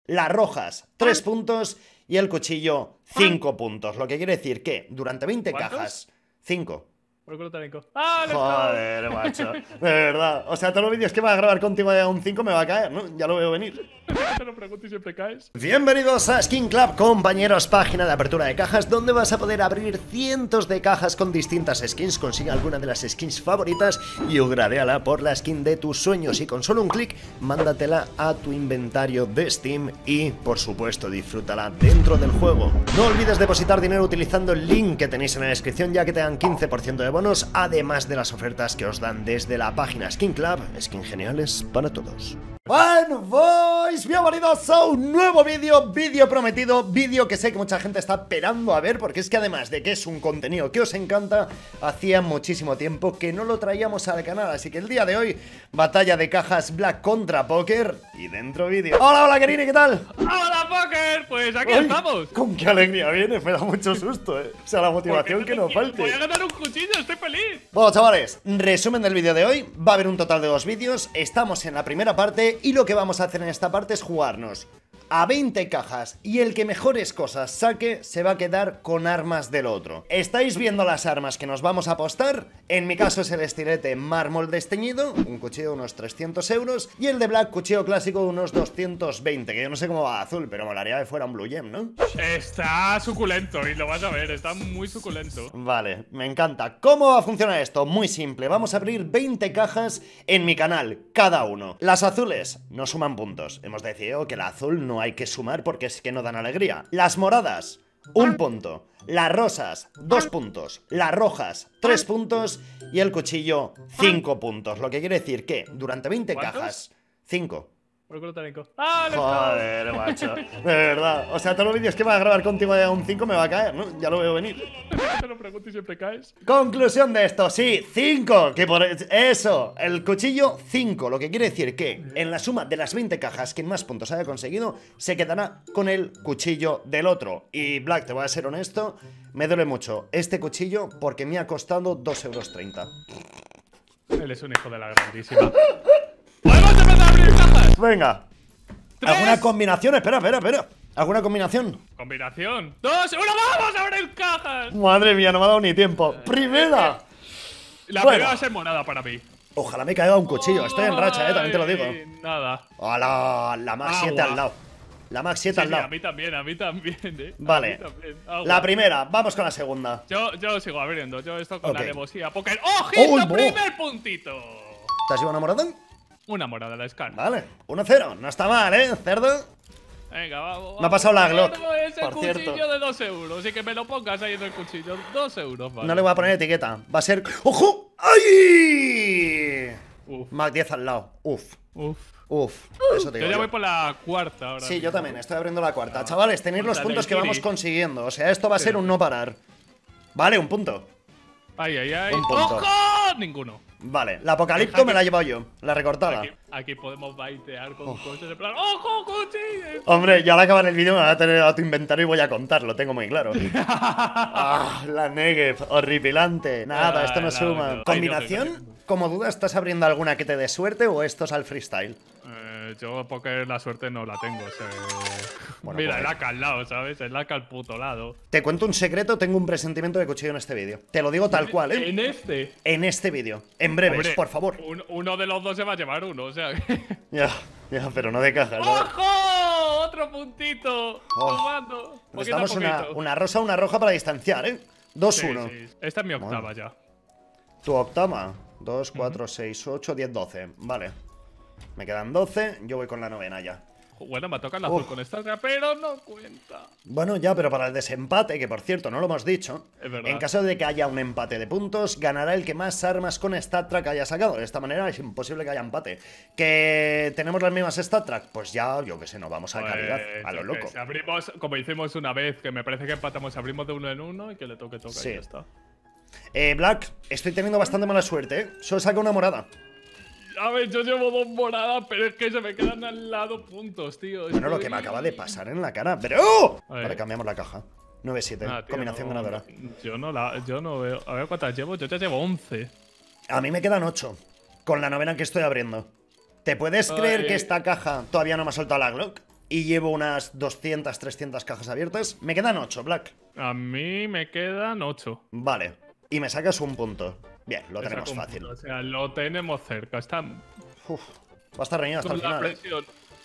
las rojas 3 puntos y el cuchillo 5 puntos. Lo que quiere decir que durante 20 cajas, 5. Joder, macho. De verdad. O sea, todos los vídeos que va a grabar contigo de un 5 me va a caer, ¿no? Ya lo veo venir. Te lo pregunto y siempre caes. Bienvenidos a Skin Club, compañeros, página de apertura de cajas donde vas a poder abrir cientos de cajas con distintas skins. Consigue alguna de las skins favoritas y upgradeala por la skin de tus sueños. Y con solo un clic, mándatela a tu inventario de Steam y, por supuesto, disfrútala dentro del juego. No olvides depositar dinero utilizando el link que tenéis en la descripción, ya que te dan 15% de bonos, además de las ofertas que os dan desde la página Skin Club. Skin geniales para todos. Bueno, boys, bienvenidos a un nuevo vídeo prometido, vídeo que sé que mucha gente está esperando a ver, porque es que además de que es un contenido que os encanta, hacía muchísimo tiempo que no lo traíamos al canal, así que el día de hoy, batalla de cajas Black contra Poker y dentro vídeo. Hola, hola, Kerini, ¿qué tal? ¡Hola, Poker! Pues aquí estamos. Con qué alegría viene, me da mucho susto, O sea, la motivación que nos falte. Voy a ganar un cuchillo, estoy feliz. Bueno, chavales, resumen del vídeo de hoy. Va a haber un total de 2 vídeos, estamos en la primera parte y lo que vamos a hacer en esta parte es jugarnos a 20 cajas y el que mejores cosas saque se va a quedar con armas del otro. ¿Estáis viendo las armas que nos vamos a apostar? En mi caso es el estilete mármol desteñido, un cuchillo de unos 300 euros, y el de Black, cuchillo clásico de unos 220, que yo no sé cómo va azul, pero molaría que fuera un Blue Gem, ¿no? Está suculento y lo vas a ver, está muy suculento. Vale, me encanta. ¿Cómo va a funcionar esto? Muy simple, vamos a abrir 20 cajas en mi canal, cada uno. Las azules no suman puntos, hemos decidido que la azul no hay que sumar porque es que no dan alegría. Las moradas, 1 punto. Las rosas, 2 puntos. Las rojas, 3 puntos. Y el cuchillo, 5 puntos. Lo que quiere decir que durante 20 cajas, 5. Joder, macho. De verdad. O sea, todos los vídeos que va a grabar contigo de un 5 me va a caer, ¿no? Ya lo veo venir. Te lo pregunto y siempre caes. Conclusión de esto, sí, 5. Que por eso, el cuchillo 5. Lo que quiere decir que en la suma de las 20 cajas, quien más puntos haya conseguido se quedará con el cuchillo del otro. Y Black, te voy a ser honesto, me duele mucho este cuchillo porque me ha costado 2,30 €. Él es un hijo de la grandísima. ¡Podemos empezar a abrir cajas! Venga. 3. ¿Alguna combinación? Espera. ¿Alguna combinación? Combinación 2, 1, ¡vamos a abrir cajas! Madre mía, no me ha dado ni tiempo. ¡Primera! La Bueno. primera va a ser morada para mí. Ojalá me caiga un cuchillo. Estoy en racha, también te lo digo. Nada. ¡Hala! La Max 7 al lado. La Max 7 al lado. A mí también, Vale. A mí también. La primera, vamos con la segunda. Yo sigo abriendo, yo esto con Ok. la alevosía. Poker. ¡Ojito! ¡Uy, bo! ¡Primer puntito! ¿Te has llevado una morada? Una morada la Scar. Vale, 1-0. No está mal, cerdo. Venga, vamos. Me ha pasado la Glock, Ese por cuchillo cierto. de 2 euros. Y que me lo pongas ahí en el cuchillo. 2 euros, vale. No le voy a poner etiqueta. Va a ser. ¡Ojo! ¡Ay! Uf. Mac 10 al lado. Uf. Eso te Yo digo ya yo. voy por la cuarta ahora. Sí, yo también, estoy abriendo la cuarta. Chavales, tenéis los Cuarta puntos del que vamos Kiri. consiguiendo. O sea, esto va a ser un no parar. Vale, un punto. Ay. Un punto. ¡Ojo! Ninguno. Vale, la apocalipto me la he llevado yo. La recortada. Aquí podemos baitear con cosas en plan. ¡Ojo, cuchillo! Hombre, ya al acabar el vídeo me voy a tener a tu inventario y voy a contar, lo tengo muy claro. La Negev, horripilante. Nada, esto no suma. no. ¿Combinación? Como duda, ¿estás abriendo alguna que te dé suerte o esto es al freestyle? Yo porque la suerte no la tengo. Bueno, Mira, pues- el AK al lado, ¿sabes? El AK al puto lado. Te cuento un secreto, tengo un presentimiento de cuchillo en este vídeo. Te lo digo tal cual, En este. En este vídeo. En breves, Hombre, por favor. Uno de los dos se va a llevar uno, o sea. que- Ya, pero no de cajas, ¿no? ¡Ojo! Otro puntito. Oh. Tomando. Necesitamos Poquito a poquito. una rosa, una roja para distanciar, 2-1. Sí. Esta es mi octava ya. Tu octava. 2, 4, 6, 8, 10, 12. Vale. Me quedan 12, yo voy con la novena ya. Bueno, me toca el azul con esta, pero no cuenta. Bueno, ya, pero para el desempate, que por cierto no lo hemos dicho, Es verdad. en caso de que haya un empate de puntos, ganará el que más armas con Stat Track haya sacado. De esta manera es imposible que haya empate. ¿Que tenemos las mismas Stat Track? Pues ya, yo que sé, no vamos a calidad, a lo Yo loco. qué sé, abrimos, como hicimos una vez, que me parece que empatamos, abrimos de uno en uno y que le toque, Sí. y ya está. Black, estoy teniendo bastante mala suerte, Solo saca una morada. A ver, yo llevo 2 moradas, pero es que se me quedan al lado puntos, tío. Bueno, lo que me acaba de pasar en la cara, pero... ¡Oh! A ver. Vale, cambiamos la caja. 9-7, Ah, tío, combinación no, ganadora. Yo no veo. A ver cuántas llevo. Yo ya llevo 11. A mí me quedan 8, con la novena que estoy abriendo. ¿Te puedes creer que esta caja todavía no me ha soltado la Glock? y llevo unas 200, 300 cajas abiertas. Me quedan 8, Black. A mí me quedan 8. Vale, y me sacas un punto. Bien, lo Me tenemos saco un fácil. punto, o sea, lo tenemos cerca. Está Uf, va a estar reñido hasta el con la final. presión.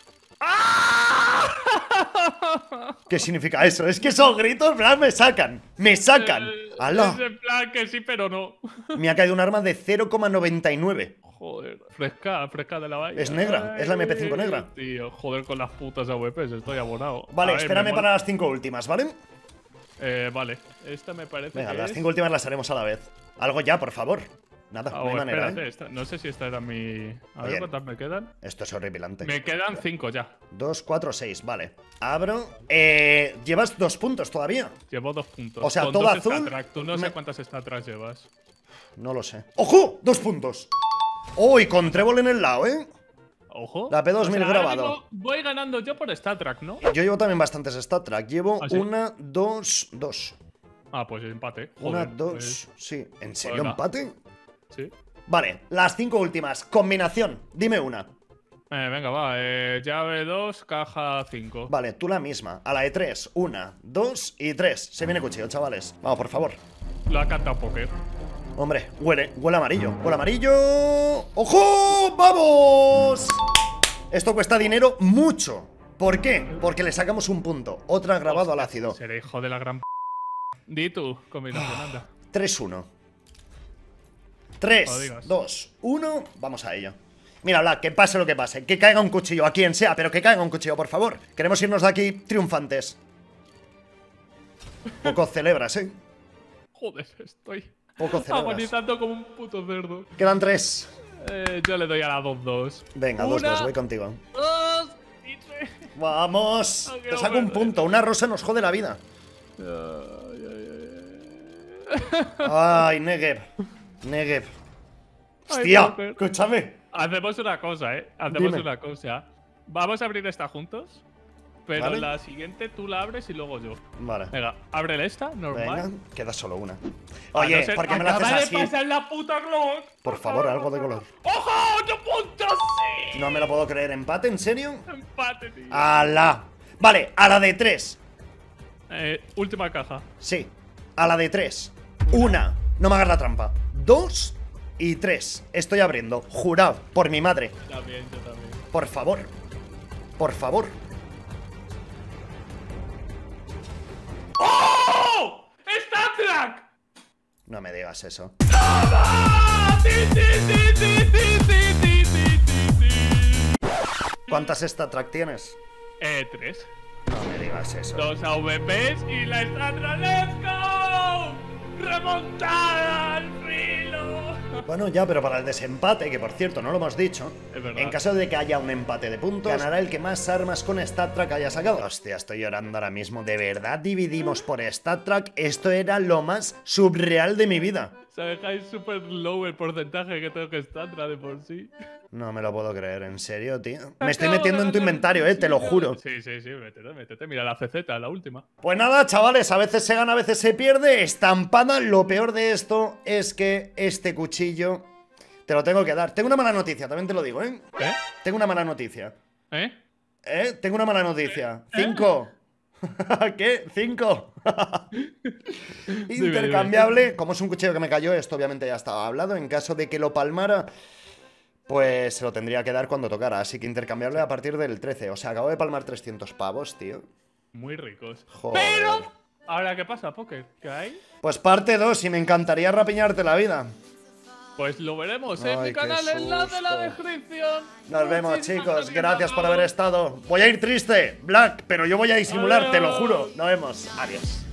¿Qué significa eso? Es que esos gritos, Black, me sacan. ¡Me sacan! ¡Hala! Es en plan que sí, pero no. Me ha caído un arma de 0,99. Joder, fresca de la vaina. Es negra, es la MP5 negra. Tío, joder con las putas AWPs, estoy abonado. Vale, A ver, espérame me para las 5 últimas, ¿vale? Vale, esta me parece Venga, que las es... 5 últimas las haremos a la vez. Algo ya, por favor. Nada, no hay manera, espérate, ¿eh? no sé si esta era mi... A Oye. ver cuántas me quedan. Esto es horripilante. Me quedan 5 ya. 2, 4, 6, vale. Abro. Llevas 2 puntos todavía. Llevo 2 puntos. O sea, Con todo 2 azul, StatTrak. Tú no me- sé cuántas StatTrak llevas. No lo sé. ¡Ojo! 2 puntos. ¡Oh! Y con trébol en el lado, ¿eh? Ojo. La P2000 ahora grabado. mismo voy ganando yo por StatTrak, ¿no? Yo llevo también bastantes StatTrak. Llevo ¿Ah, sí? 1, 2, 2. Ah, pues empate. 1, Joder, 2. pues, Sí. ¿En serio venga. empate? sí. Vale, las 5 últimas. Combinación. Dime una. Venga, va. Llave 2, caja 5. Vale, tú la misma. A la de 3. 1, 2 y 3. Se viene cuchillo, chavales. Vamos, por favor. Lo ha cantado Poker. Hombre, huele amarillo. Huele amarillo. ¡Ojo! ¡Vamos! Esto cuesta dinero mucho. ¿Por qué? Porque le sacamos un punto. Otra grabado al ácido. Seré hijo de la gran p. Di tú, combinación, anda. 3-1. No 3, digas. 2, 1. Vamos a ello. Mira, Black, que pase lo que pase. Que caiga un cuchillo a quien sea, pero que caiga un cuchillo, por favor. Queremos irnos de aquí triunfantes. Poco celebras, ¿eh? Joder, estoy Poco celebras. agonizando como un puto cerdo. Quedan 3. Yo le doy a la 2-2. Venga, 2-2, voy contigo. 2 y 3. Vamos. No Te quiero saco un perder. punto. Una rosa nos jode la vida. Ay, Negev. Negev. Ay, Hostia, Poker. escúchame. Hacemos una cosa, Hacemos Dime. una cosa. Vamos a abrir esta juntos. Pero Vale. la siguiente tú la abres y luego yo. Vale. Venga, ábrele esta, normal. Venga, queda solo una. A Oye, no ser- ¿por qué me la acaba haces de así? pasar la puta Glock. Por favor, algo de color. ¡Ojo! ¡8 puntos! ¡Sí! No me lo puedo creer. ¿Empate? ¿En serio? Empate, tío. ¡Ala! Vale, a la de 3. Última caja. Sí, a la de 3. 1. No me hagas la trampa. 2 y 3. Estoy abriendo. Jurado, por mi madre. Yo también. Por favor. Por favor. ¡Oh! ¡StatTrak! No me digas eso. ¡Ah! ¡Sí, sí, sí, sí, sí, sí, sí, sí, sí, sí! ¿Cuántas StatTrak tienes? 3. No me digas eso. 2 AVPs y la StatTrak. ¡Let's go! ¡Remontada al filo! Bueno, ya, pero para el desempate, que por cierto no lo hemos dicho, Es verdad. en caso de que haya un empate de puntos, ganará el que más armas con StatTrak haya sacado. Hostia, estoy llorando ahora mismo. ¿De verdad dividimos por StatTrak? Esto era lo más subreal de mi vida. Se dejáis súper low el porcentaje que tengo que StatTrak de por sí. No me lo puedo creer, ¿en serio, tío? Me estoy metiendo en tu inventario, te lo juro. Sí, métete. Mira la CZ, la última. Pues nada, chavales, a veces se gana, a veces se pierde. Estampada, lo peor de esto es que este cuchillo te lo tengo que dar. Tengo una mala noticia, también te lo digo, ¿eh? ¿Eh? Tengo una mala noticia. ¿Eh? Tengo una mala noticia. 5. ¿Qué? 5. Intercambiable. Como es un cuchillo que me cayó, esto obviamente ya estaba hablado. En caso de que lo palmara, pues se lo tendría que dar cuando tocara. Así que intercambiable a partir del 13. O sea, acabo de palmar 300 pavos, tío. Muy ricos. Joder. Pero, ¿ahora qué pasa, Poker? ¿Qué hay? Pues parte 2 y me encantaría rapiñarte la vida. Pues lo veremos en Ay, mi qué canal, enlace en la susto. descripción. Nos vemos, Muchísimas chicos. Gracias por a haber todos. estado. Voy a ir triste, Black, pero yo voy a disimular, te lo Adiós. juro. Nos vemos. Adiós.